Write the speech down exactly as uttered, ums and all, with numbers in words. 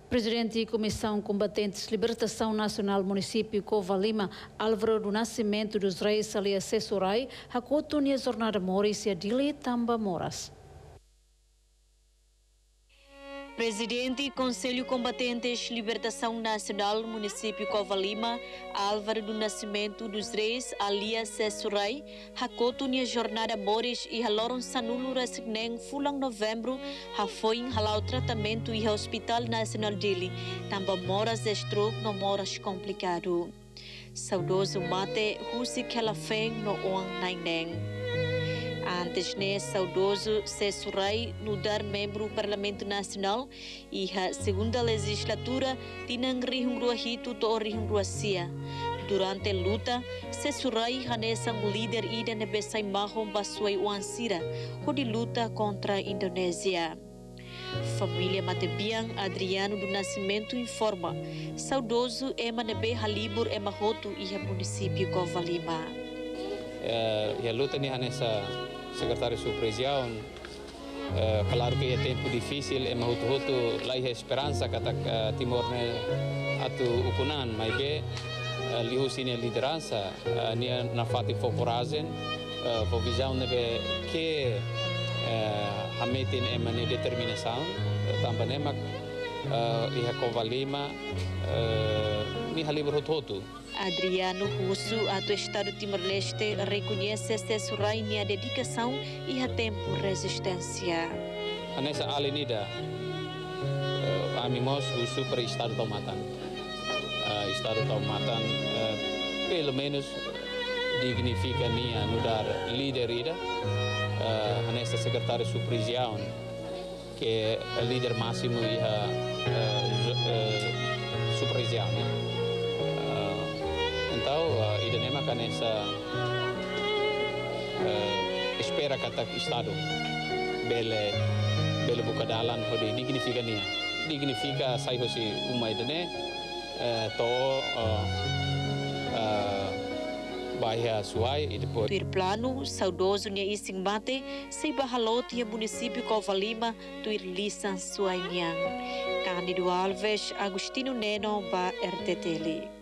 Presidente da Comissão Combatentes Libertação Nacional Município Covalima, Álvaro do Nascimento dos Reis ali assessorai, hakoto nia jornada moris e dili tamba moras. Presidente do Conselho Combatentes Libertação Nacional Município Covalima, Álvaro do Nascimento dos Reis, alias Sessurai, hakoto nia jornada moris e haloron sanulo resignen fulang novembro, ha foi halau tratamento e Hospital Nacional dele, tamba moras de stroke no moras complicado. Saudoso mate, husi kela feng no oang naineng. Antes né, saudoso Sessurai no dar membro do Parlamento Nacional e a segunda legislatura tinang rihungrua hitu to rihungrua sia. Durante a luta, Sessurai hanesang líder ida nebesai mahom basuai uansira, de luta contra a Indonésia. Família Matebiang Adriano do Nascimento informa, saudoso é manebe halibur é mahotu e a município Covalima. E a luta ni hanesa secretário supervisão, uh, claro que é tempo difícil, é muito muito lá é esperança que uh, Timor ne atu ukunan, mas be uh, lihu sini liderança, uh, ni na fati for coragem, uh, for visão nebe que uh, hametin emane determinação, uh, também é mak uh, iha Covalima, uh, ni halibur hotu. Adriano Russo, do Estado de Timor-Leste, reconhece Sessurai a dedicação e a tempo resistência. Nessa alenida, uh, amigos Russo para o Estado de Taumatan. Uh, Estado de Taumatan, uh, pelo menos, dignifica nia no dar líder ida, uh, nessa secretária supervisão, que é o líder máximo e a uh, uh, supervisão. Então, uh, ida nema kan essa uh, espera kata Estado bele bele buka dalan hodi dignifica nia dignifica sai hosi uma ida ne uh, to uh, uh, baia suai e depois tuir plano saudoso nia ising mate sei bahaloti a município Covalima tuir lisan suai niang Cândido Alves Agostino Neno ba R T T L